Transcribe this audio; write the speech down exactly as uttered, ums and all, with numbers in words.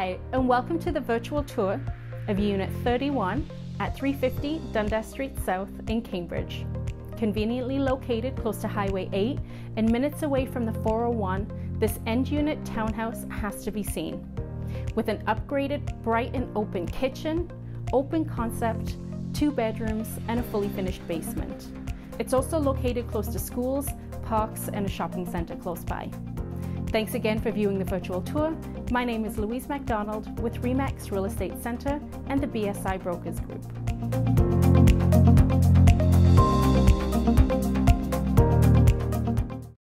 Hi, and welcome to the virtual tour of Unit thirty-one at three fifty Dundas Street South in Cambridge. Conveniently located close to Highway eight and minutes away from the four oh one, this end unit townhouse has to be seen. With an upgraded, bright and open kitchen, open concept, two bedrooms, and a fully finished basement. It's also located close to schools, parks, and a shopping centre close by. Thanks again for viewing the virtual tour. My name is Louise MacDonald with Remax Real Estate Centre and the B S I Brokers Group.